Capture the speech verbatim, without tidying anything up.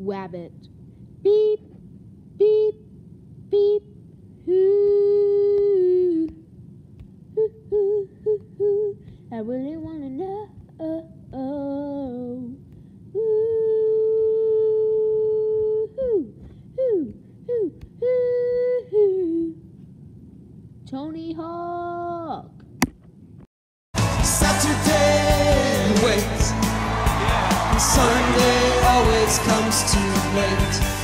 Wabbit. Beep, beep, beep. Ooh, ooh, ooh, ooh, ooh. I really wanna know. Oh, oh. Ooh, ooh, ooh, ooh, ooh, ooh. Tony Hawk. Saturday waits, Sunday always comes too late.